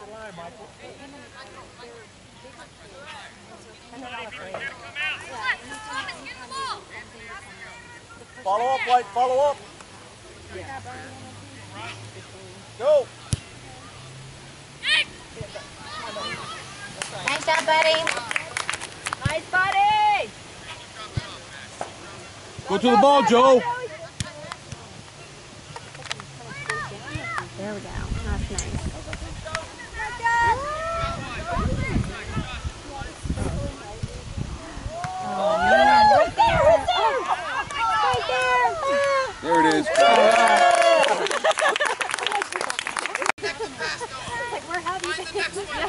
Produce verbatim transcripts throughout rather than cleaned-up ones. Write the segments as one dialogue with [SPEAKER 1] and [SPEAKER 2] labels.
[SPEAKER 1] Follow up, White, follow up. Go.
[SPEAKER 2] Nice job, buddy.
[SPEAKER 3] Nice, buddy.
[SPEAKER 1] Go to the ball, Joe.
[SPEAKER 2] There we go. That's nice. Oh, man. Right there. Right there.
[SPEAKER 1] There it is.
[SPEAKER 2] Like, where have you been?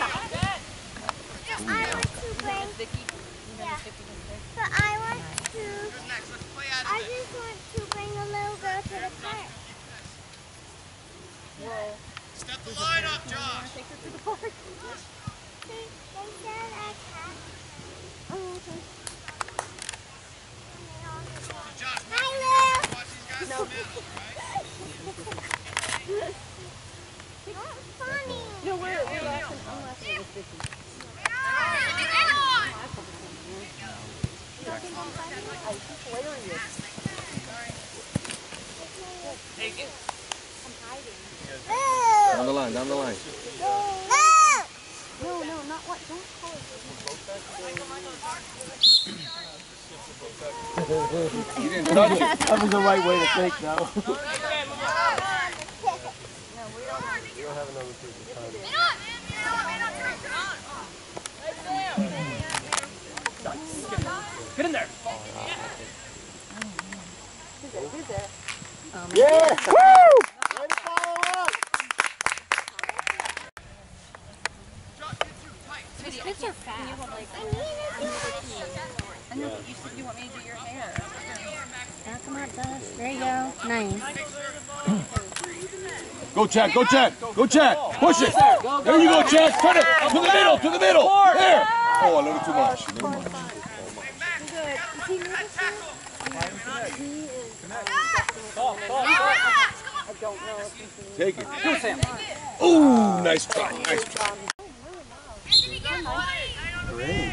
[SPEAKER 4] I want to bring. Yeah. But I want to. I just want to bring a little girl to the park.
[SPEAKER 3] Whoa.
[SPEAKER 5] Step the line up, Josh.
[SPEAKER 3] Take her to the park.
[SPEAKER 4] They, they said I can't. Oh, okay.
[SPEAKER 5] Josh,
[SPEAKER 4] Hi, Liv.
[SPEAKER 5] watch these guys no.
[SPEAKER 4] Not funny.
[SPEAKER 3] No, we're, we're laughing. I'm laughing with Vicky.
[SPEAKER 5] Take it.
[SPEAKER 1] Down the line, down the line.
[SPEAKER 3] No, no, not what. Don't call it.
[SPEAKER 1] You didn't touch it. That was the right way to think, though.
[SPEAKER 4] No,
[SPEAKER 1] We don't have another two.
[SPEAKER 5] Get in there.
[SPEAKER 3] Who's there?
[SPEAKER 1] Yeah! Woo! Way to follow up!
[SPEAKER 2] These kids are fast. I know, but you said you want me to do your hair. Now come on, Gus. There you go. Nice.
[SPEAKER 1] Go, Chad, go, Chad, go, Chad. Push it. There you go, Chad. Turn it to the middle, to the middle. There. Oh, a little too much. Never mind.
[SPEAKER 3] I don't know if he's
[SPEAKER 1] Take it. Go, Sam. Ooh, nice try, nice try. Great.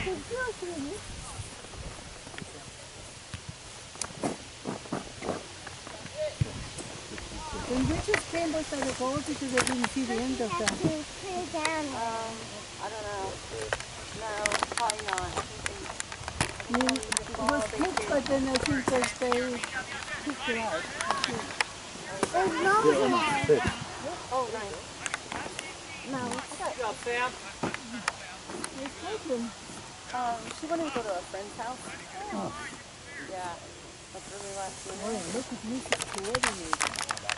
[SPEAKER 6] When you just came by the goal because I didn't see the end of that.
[SPEAKER 3] Um, I don't know. No, probably not.
[SPEAKER 6] I mean, it was kicked, but then I think that they kicked it out.
[SPEAKER 4] There's no one.
[SPEAKER 3] Oh, nice.
[SPEAKER 6] No,
[SPEAKER 5] Good job, Sam.
[SPEAKER 6] it's Caitlin.
[SPEAKER 3] Um, she wanted to go to a friend's house.
[SPEAKER 6] Oh.
[SPEAKER 3] Yeah. That's really last
[SPEAKER 6] Oh,
[SPEAKER 3] minute.
[SPEAKER 6] look at me, she's coordinated.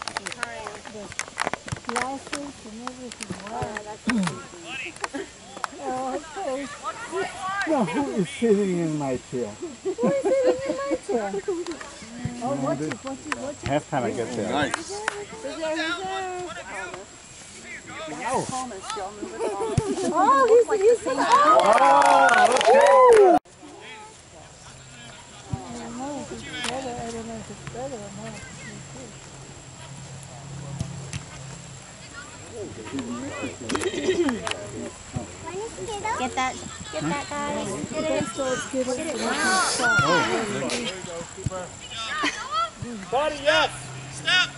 [SPEAKER 6] The glasses and everything. Wow.
[SPEAKER 3] Yeah, that's easy.
[SPEAKER 6] Oh, okay.
[SPEAKER 7] No, who is sitting in my chair?
[SPEAKER 6] Who is sitting in my chair? Oh, watch it, watch it, watch it.
[SPEAKER 7] Half time I get there.
[SPEAKER 1] Nice.
[SPEAKER 3] Who's there? Who's there? Thomas, y'all remember Thomas?
[SPEAKER 6] Oh, he's, he's the
[SPEAKER 7] Oh, okay.
[SPEAKER 6] I don't know if it's better. I don't know if it's better or not.
[SPEAKER 2] Get that. Get that, guys. Get it.
[SPEAKER 6] That's so it's good. It's
[SPEAKER 5] Body, yes. Step.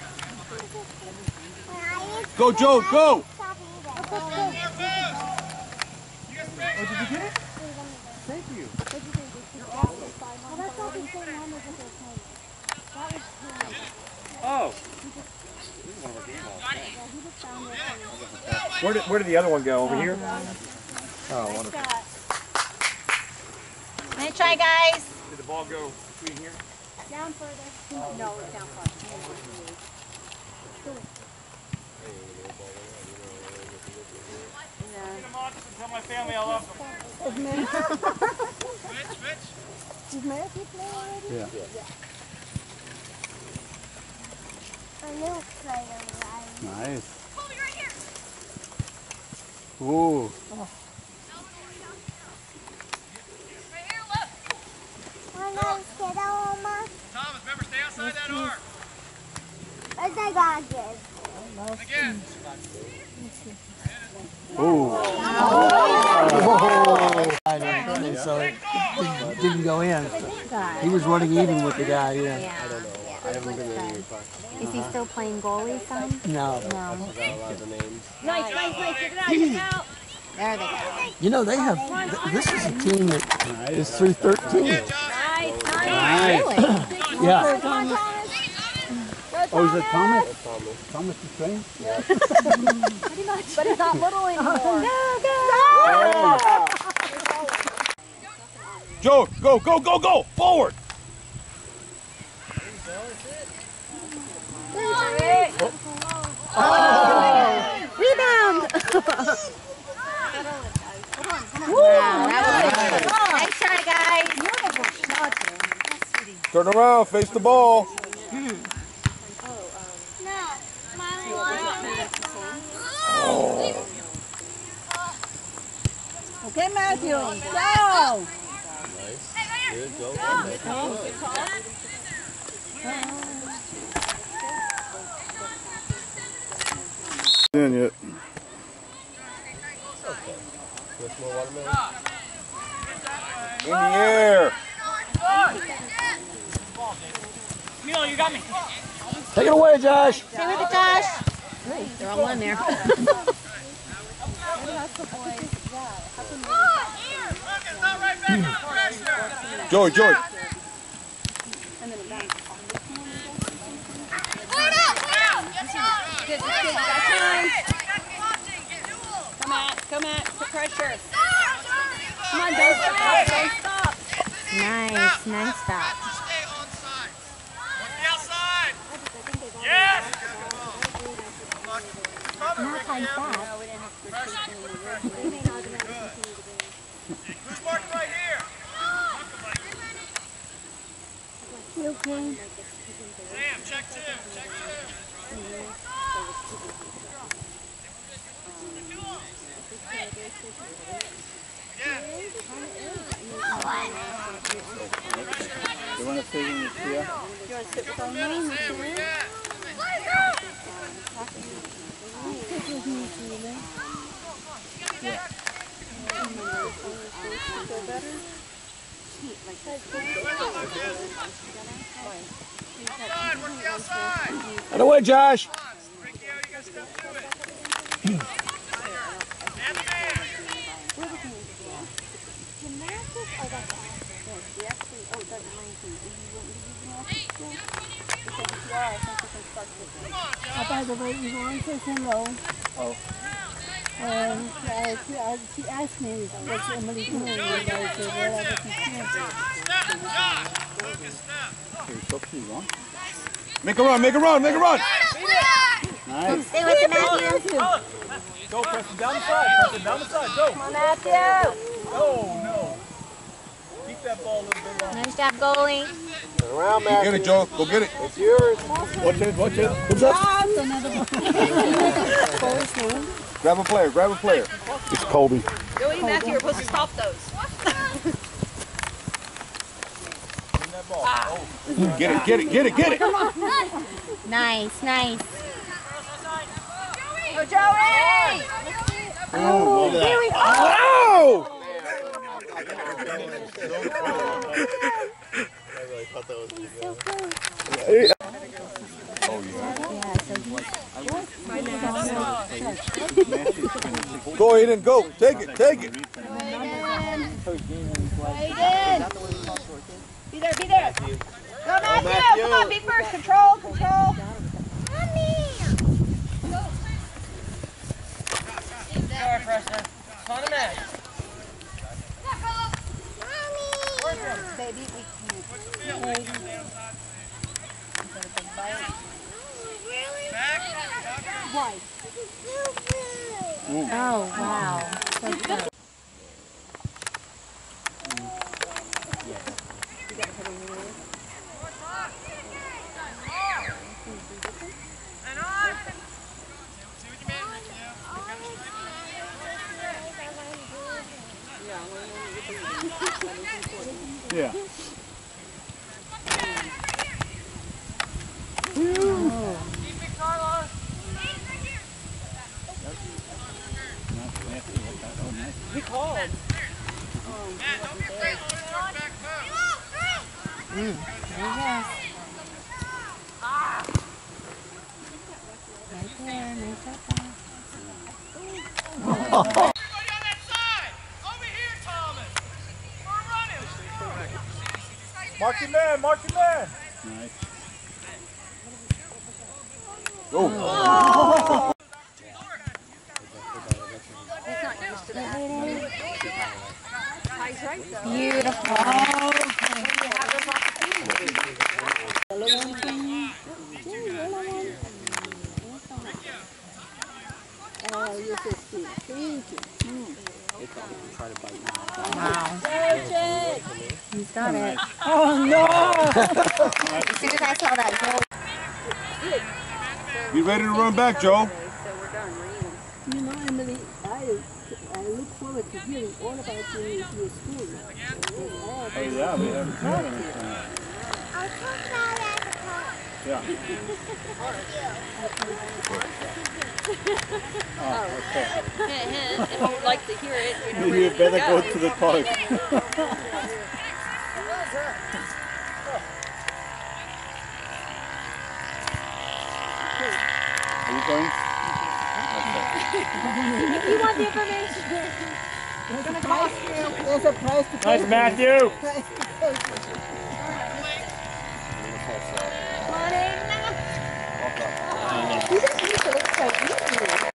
[SPEAKER 1] Go, Joe, go.
[SPEAKER 4] Stop
[SPEAKER 7] Oh, did you get it? Thank you.
[SPEAKER 5] Oh.
[SPEAKER 7] Where did, where did the other one go? Over here? Oh, wonderful.
[SPEAKER 2] Nice try, guys.
[SPEAKER 5] Did the ball go between here?
[SPEAKER 3] Down further. No, it's down far.
[SPEAKER 5] Get them on and tell my family I love them. Switch, switch.
[SPEAKER 6] Did Matthew play already?
[SPEAKER 7] Yeah.
[SPEAKER 4] A little player,
[SPEAKER 7] Nice. Ooh.
[SPEAKER 5] Thomas, remember, stay outside that arc.
[SPEAKER 4] Where's that glasses?
[SPEAKER 5] Again.
[SPEAKER 6] So it didn't, didn't go in. He was running even with the guy, yeah.
[SPEAKER 2] Yeah. Is he still playing goalie, son?
[SPEAKER 6] No.
[SPEAKER 2] No.
[SPEAKER 3] Nice, nice, nice. Get it out, get it out.
[SPEAKER 2] There they go.
[SPEAKER 6] You know, they have, th- this is a team that is through thirteen.
[SPEAKER 3] Nice, nice.
[SPEAKER 2] Really?
[SPEAKER 6] Yeah.
[SPEAKER 3] Thomas.
[SPEAKER 6] Oh, is it Thomas? Thomas the train?
[SPEAKER 3] But he's not little anymore.
[SPEAKER 1] Joe, go, go, go, go! Forward!
[SPEAKER 2] Rebound! Wow, that was good. Nice try, guys.
[SPEAKER 1] Turn around, face the ball.
[SPEAKER 4] No, my
[SPEAKER 6] Okay, Matthew, go!
[SPEAKER 1] In yet. In the air.
[SPEAKER 5] Milo, you got me.
[SPEAKER 6] Take it away, Josh.
[SPEAKER 2] Stay with it, Josh. They're all in there.
[SPEAKER 1] Joey, Joey.
[SPEAKER 3] Good, good, good. Got time. Come at, come at. Put pressure. Come on, don't stop. Don't stop.
[SPEAKER 2] Nice, nice stop.
[SPEAKER 5] Stay onside. On the outside. Yes.
[SPEAKER 2] Not like that.
[SPEAKER 5] Who's marking right here?
[SPEAKER 6] You okay?
[SPEAKER 5] Sam, check two. Check two.
[SPEAKER 7] You want to sit in the chair?
[SPEAKER 3] You want to sit with our name?
[SPEAKER 5] Outside, work the outside.
[SPEAKER 6] Get away, Josh.
[SPEAKER 5] Ricky, you guys come do it. And the man.
[SPEAKER 6] Oh, by the way, Yvonne says hello.
[SPEAKER 7] Oh.
[SPEAKER 6] Uh, uh, she, uh, she asked me what's Emily doing, and I said, well, I was
[SPEAKER 5] Step, Josh. Focus, step.
[SPEAKER 7] Hey, talk to you, huh?
[SPEAKER 1] Make a run, make a run, make a run.
[SPEAKER 7] Nice.
[SPEAKER 2] Stay with it, Matthew.
[SPEAKER 5] Go, Preston, down the side. Preston, down the side. Go.
[SPEAKER 3] Come on, Matthew.
[SPEAKER 5] Oh, no. Keep that ball a little bit longer.
[SPEAKER 2] Nice job, goalie.
[SPEAKER 7] Turn around,
[SPEAKER 1] Get
[SPEAKER 7] Matthew.
[SPEAKER 1] it, Joe. Go get it.
[SPEAKER 7] It's yours. Watch it, watch it.
[SPEAKER 6] What's up? Another one.
[SPEAKER 1] Grab a player, grab a player.
[SPEAKER 7] It's Colby.
[SPEAKER 3] Joey, Matthew, you're supposed to stop those.
[SPEAKER 5] Bring that ball. Oh.
[SPEAKER 1] Get it, get it, get it, get it.
[SPEAKER 2] Nice, nice.
[SPEAKER 3] Go, Joey!
[SPEAKER 7] Oh, look at that.
[SPEAKER 1] Oh!
[SPEAKER 7] I really thought that was pretty good.
[SPEAKER 1] Oh, yeah.
[SPEAKER 2] Yeah, so he's
[SPEAKER 1] Go, Aiden, go. Take it, take it.
[SPEAKER 3] Be there, be there. Go, Matthew.
[SPEAKER 7] Matthew.
[SPEAKER 3] Come on, be first. Control, control. Sorry, Preston. On the mat. Baby, we can't. Why?
[SPEAKER 2] Oh, wow. So good.
[SPEAKER 7] Yeah.
[SPEAKER 3] He called.
[SPEAKER 2] Mm, there you go. Right there, nice up there.
[SPEAKER 5] Mark your man, mark your man.
[SPEAKER 1] Nice. Go.
[SPEAKER 3] He's not used to that. He's right though.
[SPEAKER 2] Beautiful.
[SPEAKER 6] Oh, you're so sweet. Thank you.
[SPEAKER 2] Wow. He's got it.
[SPEAKER 6] Oh, no.
[SPEAKER 2] As soon as I saw that goal.
[SPEAKER 1] Be ready to run back, Joe.
[SPEAKER 3] So we're done reading.
[SPEAKER 6] You know, Emily, I, I look forward to hearing all about you in your school.
[SPEAKER 5] Oh yeah, we haven't seen him.
[SPEAKER 4] I'll talk about it at the park.
[SPEAKER 5] Yeah. Oh, okay.
[SPEAKER 3] If you would like to hear it, you know where
[SPEAKER 5] You
[SPEAKER 3] you
[SPEAKER 5] better
[SPEAKER 3] can
[SPEAKER 5] go to the park. Are you going?
[SPEAKER 6] If you want the information, it's going to cost you. There's a price to pay.
[SPEAKER 5] Nice, Matthew.
[SPEAKER 6] Price to pay. Come on in. You just need to look quite easy.